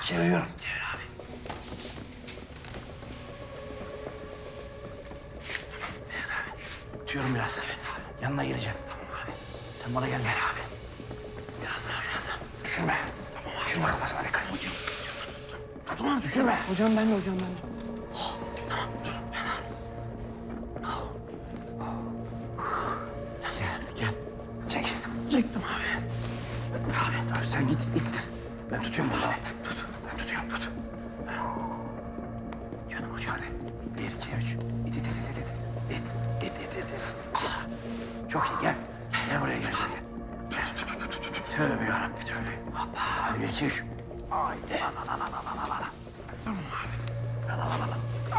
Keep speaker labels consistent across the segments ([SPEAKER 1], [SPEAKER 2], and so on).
[SPEAKER 1] Çeviriyorum.
[SPEAKER 2] Çevir abi. Evet abi.
[SPEAKER 1] Tutuyorum biraz.
[SPEAKER 2] Evet abi.
[SPEAKER 1] Yanına geleceğim.
[SPEAKER 2] Tamam abi.
[SPEAKER 1] Sen bana gel.
[SPEAKER 2] Gel abi. Biraz daha.
[SPEAKER 1] Düşürme.
[SPEAKER 2] Tamam abi.
[SPEAKER 1] Düşürme kafasına dikkat.
[SPEAKER 2] Hocam.
[SPEAKER 1] Tuttum abi düşürme.
[SPEAKER 3] Hocam ben de, hocam ben de.
[SPEAKER 2] Tamam dur. Ben abi.
[SPEAKER 1] Gel. Çek.
[SPEAKER 2] Çektim abi.
[SPEAKER 1] Abi dur sen git ittir. Ben tutuyorum bunu. Abi. Tut. Ben tutuyorum tut. Canım hocam hadi. 1, 2, 3. İt it it it it. İt it it it. Ah. Çok iyi gel. Gel buraya gel. Tövbe yarabbim tövbe. Hoppa. Hadi 1, 2, 3. Haydi. La.
[SPEAKER 2] Tamam abi.
[SPEAKER 1] La.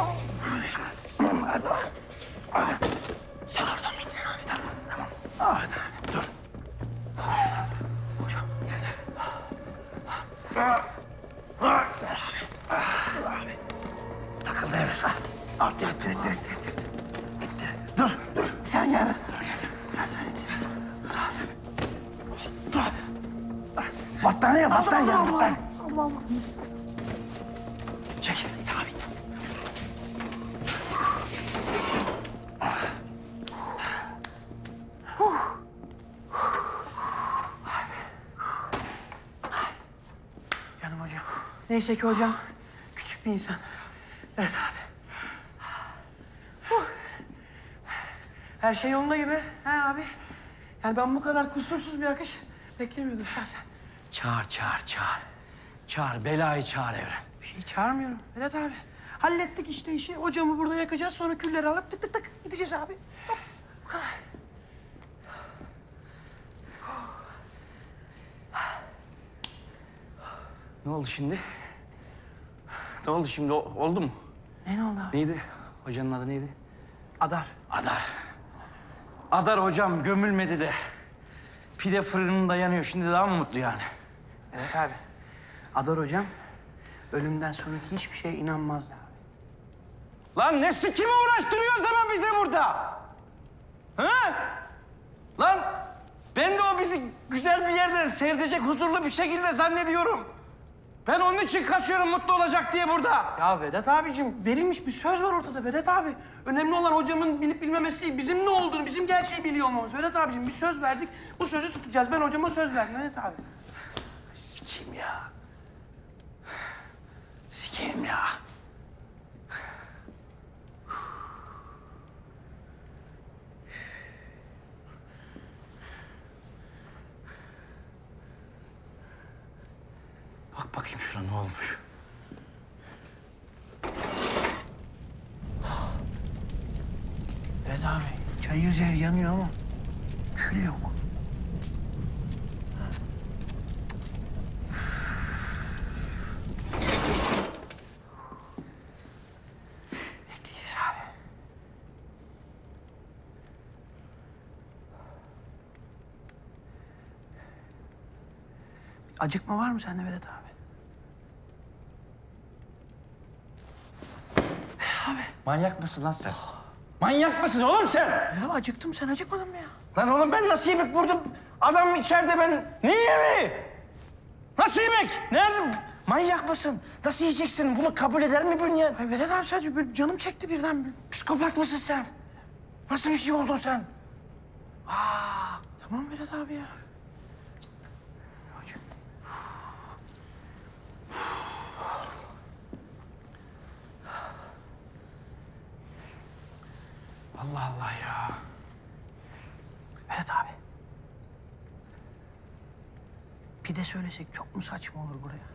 [SPEAKER 1] Hadi bak. Hadi.
[SPEAKER 2] Sen oradan gitsen abi.
[SPEAKER 1] Tamam. Hadi abi. Dur. Dur şuradan. Hocam gel. Abi. Takıldı evet. Al ittir. Dur. Sen gel. Gel sen it. Dur abi. Dur abi. Battaniye.
[SPEAKER 3] Allah.
[SPEAKER 1] Çek. İt abi.
[SPEAKER 3] Canım hocam. Neyse ki hocam küçük bir insan. Evet abi. Her şey yolunda gibi. He abi. Yani ben bu kadar kusursuz bir akış beklemiyordum şahsen.
[SPEAKER 1] Çağır. Belayı çağır Evren.
[SPEAKER 3] Bir şey çağırmıyorum Vedat abi. Hallettik işte işi. Hocamı burada yakacağız. Sonra külleri alıp tık tık tık gideceğiz abi. Hop, bu kadar.
[SPEAKER 1] Ne oldu şimdi? Ne oldu şimdi? Oldu mu?
[SPEAKER 3] Ne oldu abi?
[SPEAKER 1] Neydi? Hocanın adı neydi?
[SPEAKER 3] Adar.
[SPEAKER 1] Adar hocam gömülmedi de. Pide fırınında yanıyor. Şimdi daha mı mutlu yani?
[SPEAKER 3] Evet abi. Adar hocam ölümden sonraki hiçbir şeye inanmazdı abi.
[SPEAKER 1] Lan ne sikimi uğraştırıyor o zaman bize burada? Ha? Lan ben de o bizi güzel bir yerde seyredecek huzurlu bir şekilde zannediyorum. Ben onun için kaçıyorum mutlu olacak diye burada.
[SPEAKER 3] Ya Vedat abicim verilmiş bir söz var ortada Vedat abi. Önemli olan hocamın bilip bilmemesi değil, bizim ne olduğunu, bizim gerçeği biliyor olmamız. Vedat abicim bir söz verdik, bu sözü tutacağız. Ben hocama söz verdim Vedat abi.
[SPEAKER 1] Sikeyim ya. Sikeyim ya. Bak bakayım şuna ne olmuş.
[SPEAKER 3] Vedat abi, çayır yer yanıyor ama kül yok. Bekleyeceğiz abi. Acıkma var mı sende Vedat abi?
[SPEAKER 1] Manyak mısın lan sen? Manyak mısın oğlum sen?
[SPEAKER 3] Ya acıktım, sen acıkmadın mı ya?
[SPEAKER 1] Lan oğlum ben nasıl yemek vurdum? Adam içeride ben... Ne yemeği? Nasıl yemek? Nerede? Manyak mısın? Nasıl yiyeceksin? Bunu kabul eder mi bünyen?
[SPEAKER 3] Ay Vedat abi sadece böyle canım çekti birden.
[SPEAKER 1] Psikopat mısın sen? Nasıl bir şey oldun sen?
[SPEAKER 3] Tamam Vedat abi ya.
[SPEAKER 1] Allah Allah ya.
[SPEAKER 3] Vedat abi. Pide söylesek çok mu saçma olur buraya?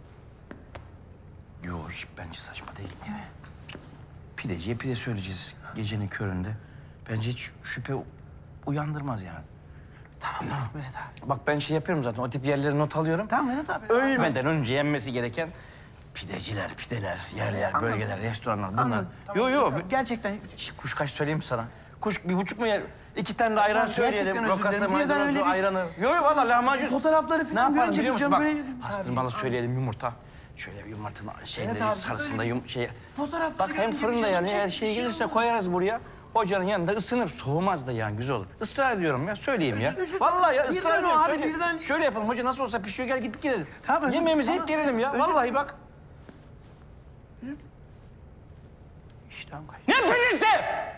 [SPEAKER 1] Yok hiç bence saçma değil. Pideciye pide söyleyeceğiz gecenin köründe. Bence hiç şüphe uyandırmaz yani.
[SPEAKER 3] Tamam Vedat abi.
[SPEAKER 1] Bak ben şey yapıyorum zaten o tip yerleri not alıyorum.
[SPEAKER 3] Tamam Vedat abi.
[SPEAKER 1] Ölmeden önce yenmesi gereken pideciler, yerler,
[SPEAKER 3] Anladım.
[SPEAKER 1] bölgeler, restoranlar bunlar.
[SPEAKER 3] Anladım, tamam,
[SPEAKER 1] Yo
[SPEAKER 3] tamam.
[SPEAKER 1] gerçekten kuşkaş söyleyeyim mi sana? Kuş 1,5 mu yer? 2 tane de ayran
[SPEAKER 3] Tamam, gerçekten
[SPEAKER 1] söyleyelim.
[SPEAKER 3] özür
[SPEAKER 1] Rokası,
[SPEAKER 3] dilerim. Birden öyle
[SPEAKER 1] maydanozu,
[SPEAKER 3] bir-
[SPEAKER 1] ayranı. Yo valla lahmacun.
[SPEAKER 3] Fotoğrafları
[SPEAKER 1] Ne
[SPEAKER 3] falan
[SPEAKER 1] yapalım
[SPEAKER 3] görünce
[SPEAKER 1] biliyor musun?
[SPEAKER 3] diyeceğim
[SPEAKER 1] Bak
[SPEAKER 3] böyle...
[SPEAKER 1] pastırmalı söyleyelim yumurta. Şöyle bir yumurtanın şeyinde
[SPEAKER 3] Evet abi,
[SPEAKER 1] sarısında
[SPEAKER 3] böyle-
[SPEAKER 1] şey.
[SPEAKER 3] Fotoğrafları
[SPEAKER 1] Bak hem
[SPEAKER 3] görünce
[SPEAKER 1] fırında
[SPEAKER 3] bir
[SPEAKER 1] yani
[SPEAKER 3] canım
[SPEAKER 1] her
[SPEAKER 3] çekti,
[SPEAKER 1] şey
[SPEAKER 3] bir şey
[SPEAKER 1] gelirse
[SPEAKER 3] oldu.
[SPEAKER 1] koyarız buraya. hocanın yanında ısınıp soğumaz da yani güzel olur. Israr ediyorum ya, söyleyeyim ya.
[SPEAKER 3] Özür-
[SPEAKER 1] Vallahi ya
[SPEAKER 3] birden
[SPEAKER 1] ısrar
[SPEAKER 3] o
[SPEAKER 1] ediyorum,
[SPEAKER 3] abi,
[SPEAKER 1] söyleyeyim.
[SPEAKER 3] birden-
[SPEAKER 1] Şöyle yapalım, hoca nasıl olsa pişiyor, gel gidip gelelim.
[SPEAKER 3] Tamam, özür-
[SPEAKER 1] Yemeğimizi
[SPEAKER 3] tamam.
[SPEAKER 1] yiyip gelelim ya,
[SPEAKER 3] Özür-
[SPEAKER 1] vallahi bak.
[SPEAKER 3] İştahım kaçtı.
[SPEAKER 1] Ne bilirsin?